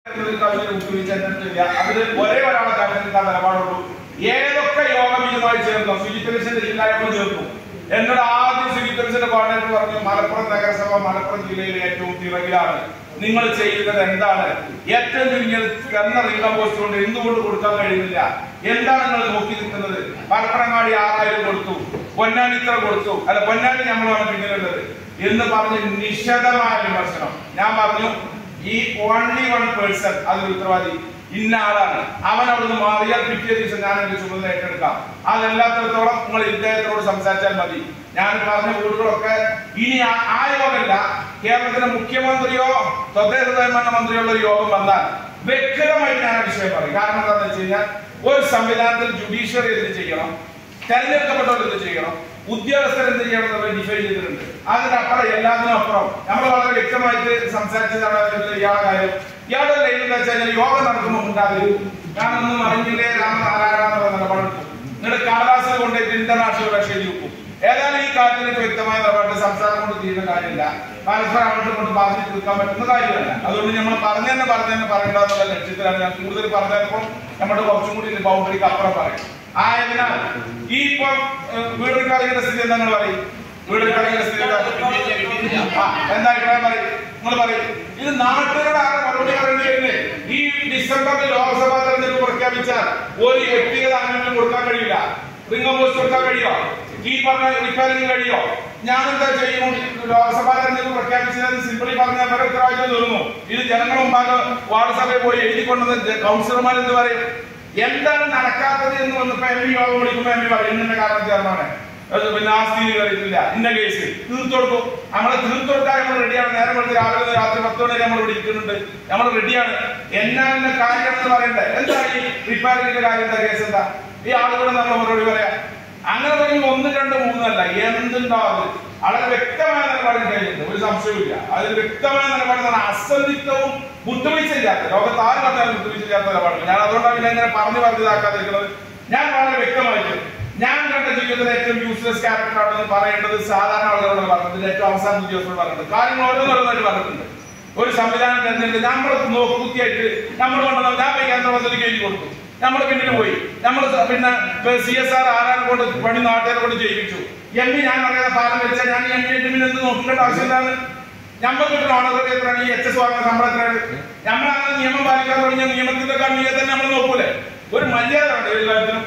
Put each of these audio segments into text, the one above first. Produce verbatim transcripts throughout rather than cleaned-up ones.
അതിൽ ഒരേ ഒരാളെ തെരഞ്ഞെടുക്കാൻ നിലപാടുള്ളൂ. ഏതൊക്കെ യോഗം ഇതുമായി ചേർന്നു ശുചിത്വമിഷന്റെ ജില്ലായോഗം ചേർന്നു. എന്നോട് ആദ്യം ശുചിത്വമിഷന്റെ കോർഡിനേറ്റർ പറഞ്ഞു, മലപ്പുറം നഗരസഭ മലപ്പുറം ജില്ലയിലെ ഏറ്റവും തിറകിലാണ്. നിങ്ങൾ ചെയ്യുന്നത് എന്താണ്? ഏറ്റവും ചുരുങ്ങിയത് എന്ന റിംഗം പോസ്റ്റ് കൊണ്ട് എന്തുകൊണ്ട് കൊടുക്കാൻ കഴിയുന്നില്ല? എന്താണ് നിങ്ങൾ നോക്കി നിൽക്കുന്നത്? പരപ്പനങ്ങാടി ആറായിരം കൊടുത്തു, പൊന്നാനി ഇത്ര കൊടുത്തു, അല്ല പൊന്നാനി നമ്മളാണ് പിന്നിലുള്ളത് എന്ന് പറഞ്ഞ് നിശിതമായ വിമർശനം. ഞാൻ പറഞ്ഞു, ഈ ഓൺലി വൺ പേഴ്സൺ അതിൽ ഉത്തരവാദി ഇന്ന ആളാണ്, അവൻ അവിടുന്ന് മാറിയാൽ പിറ്റേ ദിവസം ഞാൻ എന്റെ ചുമതല ഏറ്റെടുക്കാം. അതല്ലാത്തടത്തോളം നിങ്ങൾ ഇദ്ദേഹത്തോട് സംസാരിച്ചാൽ മതി. ഞാൻ പറഞ്ഞ വീടുകളൊക്കെ ഇനി ആ യോഗമല്ല, കേരളത്തിലെ മുഖ്യമന്ത്രിയോ തദ്ദേശ സ്വയംഭരണ മന്ത്രിയോ ഉള്ള ഒരു യോഗം വന്നാൽ വ്യക്തമായിട്ട് ഞാൻ ആ വിഷയം പറയും. കാരണം എന്താണെന്ന് വെച്ച് കഴിഞ്ഞാൽ, ഒരു സംവിധാനത്തിൽ ജുഡീഷ്യറി എന്ത് ചെയ്യണം, തെരഞ്ഞെടുക്കപ്പെട്ടവർ എന്ത് ചെയ്യണം, ഉദ്യോഗസ്ഥർ എന്ത് ചെയ്യണം എന്നുള്ളത് ഡിഫൈൻ ചെയ്തിട്ടുണ്ട്. അതിനപ്പുറം എല്ലാത്തിനും അപ്പുറം നമ്മൾ വളരെ വ്യക്തമായിട്ട് സംസാരിച്ചതാണ് ഇയാളുടെ കാര്യം. ഇയാളുടെ ലൈൻ എന്താ വെച്ചാൽ യോഗം നടക്കുമ്പോൾ ഉണ്ടാകരുത്, ഞാനൊന്നും അറിഞ്ഞില്ലേ രാമനാരായണ എന്നുള്ള നിലപാടെടുത്തു. നിങ്ങളുടെ കാലാവസ്ഥ കൊണ്ടേറ്റ് ഇന്റർനാഷണൽ റഷ്യ വെക്കും. ഏതായാലും ഈ കാര്യത്തിലേക്ക് വ്യക്തമായ നിലപാട് സംസാരം കൊണ്ട് തീരുന്ന കാര്യമില്ല, പരസ്പരം അങ്ങോട്ടും കൊണ്ട് പറഞ്ഞു തീർക്കാൻ പറ്റുന്ന കാര്യമല്ല. അതുകൊണ്ട് നമ്മൾ പറഞ്ഞു തന്നെ പറഞ്ഞു തന്നെ പറയേണ്ടതെന്നുള്ള ലക്ഷ്യത്തിലാണ് ഞാൻ കൂടുതൽ പറഞ്ഞപ്പോൾ നമ്മുടെ കുറച്ചും കൂടി ബൗണ്ടറിക്ക് അപ്പുറം പറയും. ആയതിനാൽ ഈ ഇപ്പം വീടെടുക്കാതിന്റെ സ്ഥിതി എന്താ പറയും? വീടെടുക്കാതിന്റെ സ്ഥിതി എന്താ അഭിപ്രായം പറയും? നിങ്ങൾ പറയും. ഇത് നാട്ടുകാരുടെ ആരെ മറുപടി പറയേണ്ടി വരുന്നത്? ഈ ഡിസംബറിൽ ലോക്സഭാ തെരഞ്ഞെടുപ്പ് പ്രഖ്യാപിച്ചാൽ ഒരു വ്യക്തിഗത ആനുകൂല്യം കൊടുക്കാൻ കഴിയില്ല. റിംഗം പോസ്റ്റ് കൊടുക്കാൻ കഴിയോ? ഈ പറഞ്ഞ റിപ്പയറിംഗ് കഴിയോ? ഞാനെന്താ ചെയ്യും? ലോക്സഭാ തെരഞ്ഞെടുപ്പ് പ്രഖ്യാപിച്ചത് സിംപിളി പറഞ്ഞ അവരുടെ ഉത്തരവാദിത്വം തീർന്നു. ഇത് ജനങ്ങൾ മുമ്പാകെ വാർഡ് സഭയിൽ പോയി എഴുതിക്കൊണ്ടത് കൗൺസിലർമാർ എന്ത് പറയും? എന്താണ് നടക്കാത്തത് എന്ന് വന്നപ്പോ എം പി യോഗം വിളിക്കുമ്പോ എം പി പറയും ഇന്ന കാരണം ചേർന്നാണ്, പിന്നെ ആ സ്ഥിതി അറിയില്ല, ഇന്ന കേസ് തീർത്തു കൊടുക്കും. നമ്മളെ തീർത്തു കൊടുക്കാൻ നമ്മൾ റെഡിയാണ്. നേരം കൊടുത്ത് രാവിലെ രാത്രി പത്ത് മണി നമ്മൾ ഇവിടെ ഇരിക്കുന്നുണ്ട്, നമ്മൾ റെഡിയാണ്. എന്നാ എന്ന കാര്യം എന്ന് പറയണ്ടേ? എന്താ ഈ റിപ്പയറിംഗിന്റെ കാര്യം? എന്താ കേസ്? എന്താ ഈ ആളുകളെ നമ്മൾ മറുപടി പറയാം? അങ്ങനെ പറയുമ്പോൾ ഒന്ന് രണ്ട് മൂന്നല്ല, എന്തുണ്ടാവും വളരെ വ്യക്തമായ നിലപാടിന് കഴിയുന്നുണ്ട്, ഒരു സംശയമില്ല. അതിൽ വ്യക്തമായ നിലപാട് എന്ന് പറഞ്ഞാൽ അസന്ധിത്വവും ബുദ്ധിമുട്ടിച്ചില്ലാത്ത, ലോകത്ത് ആര് പറഞ്ഞാലും ബുദ്ധിമുട്ടിച്ചില്ലാത്ത നിലപാടില്ല. ഞാൻ അതുകൊണ്ടാണ് പിന്നെ ഇങ്ങനെ പറഞ്ഞു പറഞ്ഞതാക്കാതിരിക്കുന്നത്. ഞാൻ വളരെ വ്യക്തമായിട്ട് ഞാൻ കണ്ട ജീവിതത്തിലെ ഏറ്റവും യൂസ്ലെസ് ക്യാരക്ടർ ആണെന്ന് പറയേണ്ടത് സാധാരണ ആളുകളോട് പറഞ്ഞത്, ഏറ്റവും അവസാന ഉദ്യോഗസ്ഥരോട് പറഞ്ഞത്. കാര്യം ഓരോന്നോരോന്നായിട്ട് പറഞ്ഞിട്ടുണ്ട്. ഒരു സംവിധാനം തെരഞ്ഞെടുത്ത് നമ്മൾ നോക്കുത്തിയായിട്ട് നമ്മൾ കൊണ്ടുവന്ന ഞാൻ കേന്ദ്ര പദ്ധതിക്ക് എഴുതി കൊടുത്തു, നമ്മൾ പിന്നീട് പോയി നമ്മൾ പിന്നെ സി എസ് ആർ ആരാണ് കൊണ്ട് പണി നാട്ടുകാരെ കൊണ്ട് ചെയ്യിപ്പിച്ചു. എം പി ഞാൻ അറിയാതെ പാലം വെച്ചാൽ ഞാൻ എം പി എം പിന്നെ എന്ത് നോക്കേണ്ട ആവശ്യമില്ലാണ്. ഞമ്മക്ക് കിട്ടുന്ന ഓണററി എത്രയാണ്? ഈ എച്ച് എസ് വാങ്ങുന്ന ശമ്പളം എത്രയാണ്? നമ്മളങ്ങനെ നിയമം പാലിക്കാൻ തുടങ്ങിയ നിയമത്തിന്റെ കണ്ണിയെ തന്നെ നമ്മൾ നോക്കൂലേ? ഒരു മര്യാദ ഉണ്ട് എല്ലാത്തിനും.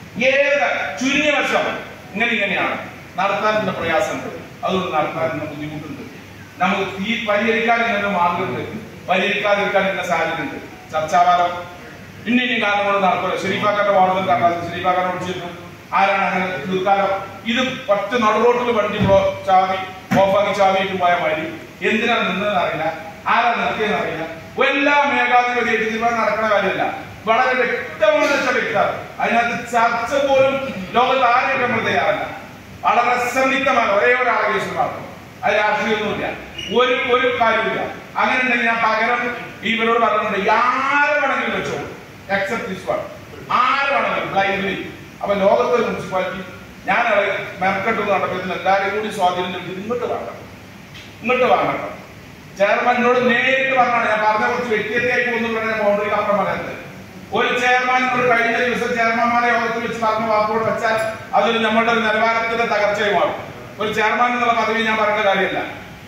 ഏത് ചുരുങ്ങിയ വർഷം ഇങ്ങനെ ഇങ്ങനെയാണ് നടത്താനുള്ള പ്രയാസമുണ്ട്, അതുകൊണ്ട് നടത്താനുള്ള ബുദ്ധിമുട്ടുണ്ട്. നമുക്ക് ഈ പരിഹരിക്കാൻ ഇങ്ങനെ മാർഗമുണ്ട്, പരിഹരിക്കാതിരിക്കാൻ ഇങ്ങനെ സാധ്യതയുണ്ട്. ചർച്ചാവാദം ഇന്ന ഇനി കാരണം കൊണ്ട് നടക്കില്ല. ഷെരീഫാക്കാരുടെ വാർഡിൽ കാരണം ഷെരീഫാക്കാരെ വിളിച്ചിരുന്നു, ആരാണ് അങ്ങനെ തീർക്കാലോ? ഇത് ഒറ്റ നടുറോട്ടിൽ വണ്ടി ചാവി ഓഫാക്കി ചാവിയിട്ട് പോയ മാതിരി എന്തിനാണ് നിന്നതെന്ന് അറിയില്ല, ആരാ നിർത്തിയെന്ന് അറിയില്ല. എല്ലാ മേഘാധിപതിയായിട്ട് തീരുമാനം നടക്കുന്ന കാര്യമല്ല. വളരെ വ്യക്തമായ വ്യക്തമാണ്. അതിനകത്ത് ചർച്ച പോലും ലോകത്ത് ആരെയൊക്കെ നമ്മൾ തയ്യാറല്ല. വളരെ സംയുക്തമാണ്. ഒരേ ഒരാളെ കേസ് മാത്രം, അത് രാഷ്ട്രീയമൊന്നുമില്ല, ഒരു ഒരു കാര്യമില്ല. അങ്ങനെ ഉണ്ടെങ്കിൽ ഞാൻ പകരം ഇവരോട് പറഞ്ഞിട്ടുണ്ട്, ആരെ വേണമെങ്കിലും വെച്ചോ, എക്സെപ്റ്റ് ദിസ് വൺ, ആരെ വേണമെങ്കിലും ബ്ലൈൻഡ്ലി. അപ്പൊ ലോകത്തെ മുനിസിപ്പാലിറ്റി ഞാൻ മെർക്കട്ട് നടക്കുന്ന എല്ലാവരും കൂടി സ്വാധീനം ചെലുത്തി ഇങ്ങോട്ട് വാങ്ങണം, ഇങ്ങോട്ട് വാങ്ങണം. ചെയർമാനോട് നേരിട്ട് പറഞ്ഞാണ്. ഞാൻ പറഞ്ഞ കുറച്ച് വ്യക്തിഗതയായി പോകുന്നുണ്ട്, ബൗണ്ടറിക്ക് അപ്പുറം പറയുന്നത്. ഒരു ചെയർമാനോട് കഴിഞ്ഞ ദിവസം ചെയർമാൻമാരെ യോഗത്തിൽ വെച്ച് പറഞ്ഞ വാക്കോട് വെച്ചാൽ അതൊരു നമ്മുടെ നിലവാരത്തിന്റെ തകർച്ചയും മാറും. ഒരു ചെയർമാൻ എന്നുള്ള പദവി ഞാൻ പറഞ്ഞ കാര്യമല്ല.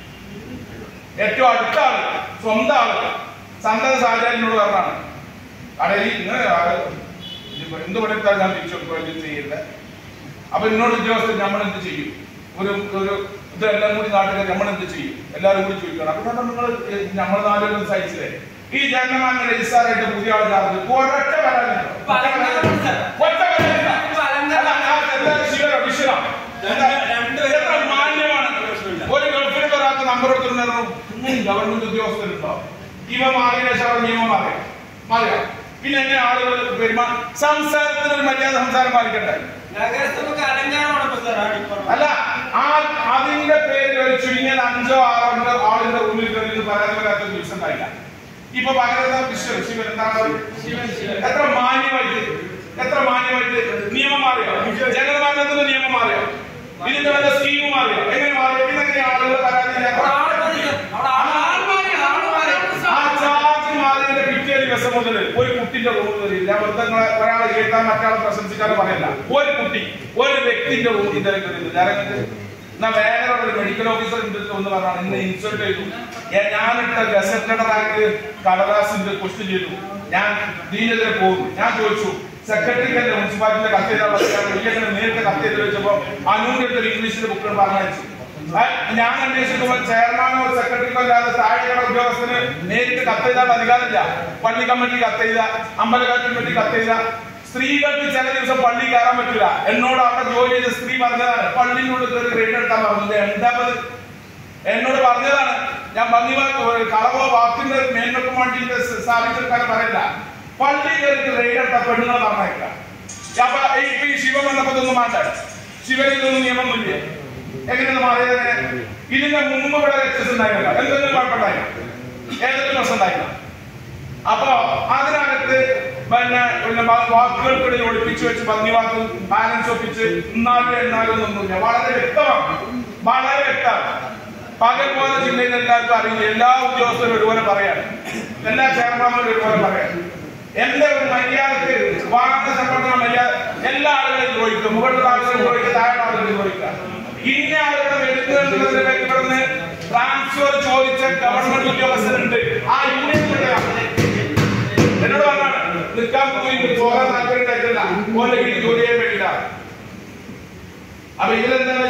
ഏറ്റവും അടുത്ത ആള്, സ്വന്തം ആള്, സന്തത സാഹചര്യത്തിനോട് പറഞ്ഞാണ് കടയിൽ ഇങ്ങനെ എന്ത് പണിയെടുത്താൽ ഞാൻ തിരിച്ചു ചെയ്യരുത്. അപ്പൊ എന്നോട് ഉദ്യോഗസ്ഥർ നമ്മൾ എന്ത് ചെയ്യും? ഒരു ഒരു ഇതെല്ലാം കൂടി നാട്ടുകാർ നമ്മൾ എന്ത് ചെയ്യും? എല്ലാവരും കൂടി ചോദിക്കണം. അപ്പൊ നിങ്ങൾ നമ്മൾ നാലുപേരും സഹിച്ചില്ലേ? ഈ ജനമാന്റെ രജിസ്ട്രാറായിട്ട് പുതിയ ആൾ ചാർജ് ഒരൊറ്റ പരാതി എത്ര മാന്യമാണ്. ഒരു ഗൾഫിലേക്ക് ഒരാൾക്ക് നമ്പർ എടുത്തിട്ടുണ്ടായിരുന്നു. ഗവൺമെന്റ് ഉദ്യോഗസ്ഥരുണ്ടോ? ഇവ മാറിയ ശേഷം നിയമം മാറിയ മാറിയ പിന്നെ എങ്ങനെ ആളുകൾ പെരുമാ സംസാരത്തിന് ഒരു മര്യാദ സംസാരം പാലിക്കട്ടെ. അല്ല, ആ അതിന്റെ പേരിൽ ഒരു ചുരുങ്ങിയത് അഞ്ചോ ആറോ ആളിന്റെ റൂമിൽ കയറി പരാതി വരാത്ത ദിവസം ഉണ്ടായില്ല. ഇപ്പൊ പകരം ശിവൻ എന്താണ്? എത്ര മാന്യമായിട്ട് എത്ര മാന്യമായിട്ട് നിയമം മാറിയോ? ജനറൽ നിയമം മാറിയോ? ഇതിന്റെ വല്ല സ്കീം മാറിയോ? എങ്ങനെ മാറിയോ? പിന്നെ എങ്ങനെ ആളുകൾ പരാതി ആ ചാർജ് മാറിയതിന്റെ ദിവസം മുതൽ ഒരു കുട്ടിന്റെ റൂം കയറിയില്ല. വെറുതെ ഒരാളെ കേൾക്കാൻ മറ്റാളെ പ്രശംസിക്കാതെ പറയല്ല. ഒരു കുട്ടി ഒരു വ്യക്തിന്റെ റൂം ഇതുവരെ കയറിയില്ല. എന്നാ വേറെ ഒരു മെഡിക്കൽ ഓഫീസർ എന്ന് പറഞ്ഞാൽ ഇന്ന് ഇൻസൾട്ട് ചെയ്തു. ഞാനിട്ട ഗസറ്റഡ് റാങ്ക് കടലാസിന്റെ ക്വസ്റ്റ്യൻ ചെയ്തു. ഞാൻ ദീനെതിരെ പോകുന്നു. ഞാൻ ചോദിച്ചു സെക്രട്ടറിക്ക് മുനിസിപ്പാലിറ്റിയുടെ കത്ത് ചെയ്താൽ നേരിട്ട് കത്ത് ചെയ്ത് വെച്ചപ്പോ അനൂന്റെ ഇംഗ്ലീഷിന്റെ ബുക്കുകൾ പറഞ്ഞു. ഞാൻ അന്വേഷിക്കുമ്പോൾ ചെയർമാനോ സെക്രട്ടറിക്കോ അല്ലാതെ താഴെയുള്ള ഉദ്യോഗസ്ഥന് നേരിട്ട് കത്ത് ചെയ്താൽ അധികാരമില്ല. പള്ളി കമ്മിറ്റി കത്ത് ചെയ്ത, അമ്പലകാർ കമ്മിറ്റി കത്ത് ചെയ്ത, സ്ത്രീകൾക്ക് ചില ദിവസം പള്ളി കയറാൻ പറ്റില്ല. എന്നോട് അവിടെ ജോലി ചെയ്ത സ്ത്രീ പറഞ്ഞതാണ്, പള്ളിയിനുള്ളിൽ കയറി റെയ്ഡ് എടുത്താൻ പറഞ്ഞത്. എന്താണത്? എന്നോട് പറഞ്ഞതാണ്. ഞാൻ ഭംഗി കളവോ വാക്കിന്റെ മേന്മക്കും വേണ്ടിയിട്ട് സ്ഥാപിച്ചെടുക്കാൻ പറയില്ല. പള്ളി കയറിട്ട് റെയ്ഡ് എടുത്താൽ പെണ്ണുങ്ങൾ പറഞ്ഞേക്കാം. അപ്പൊ ഇപ്പൊ ഈ ശിവൻ വന്നപ്പോ ഇതൊന്നും മാറ്റാൻ ശിവന് ഇതൊന്നും നിയമമൊന്നുമില്ല. എങ്ങനെയാണ് മാറിയത്? ഇതിന്റെ മുമ്പ് ഇവിടെ രക്ഷസ് ഉണ്ടായില്ല, എന്തെങ്കിലും കുഴപ്പമുണ്ടായില്ല, ഏതെങ്കിലും പ്രശ്നം ഉണ്ടായില്ല. അപ്പൊ അതിനകത്ത് പിന്നെ പിന്നെ വാക്കുകൾക്കിടയിൽ ഒളിപ്പിച്ചു വെച്ച് ഭംഗി വാക്കും ബാലൻസ് ഒപ്പിച്ച് ഇന്നാലും എന്നാലും ഒന്നുമില്ല. വളരെ വ്യക്തമാണ്, വളരെ വ്യക്തമാണ്. പകൽ പോലെ ജില്ലയിൽ എല്ലാവർക്കും അറിയില്ല. എല്ലാ ഉദ്യോഗസ്ഥരും ഒരുപോലെ പറയാണ്, എല്ലാ ചെയർമാൻമാരും ഒരുപോലെ പറയാണ്. എന്റെ ഒരു മര്യാദക്ക് വാഹന സംഘടന മര്യാദ എല്ലാ ആളുകളെയും ചോദിക്കുക, മുകളിലുള്ള ആളുകളെ ചോദിക്കുക, താഴെ ആളുകളെ ചോദിക്കുക. ഇന്ന ആളുകളെ എടുക്കുന്നതിനെ പറ്റി ട്രാൻസ്ഫർ ചോദിച്ച ഗവൺമെന്റ് ഉദ്യോഗസ്ഥരുണ്ട്. ആ യൂണിയൻ എന്നോട് പറഞ്ഞാണ് നിൽക്കാൻ പോയി പോകാൻ താല്പര്യം ഉണ്ടായിട്ടില്ല, ഓന്റെ വീട്ടിൽ ജോലി ചെയ്യാൻ വേണ്ടിയില്ല. അപ്പൊ ഇതിലെന്താ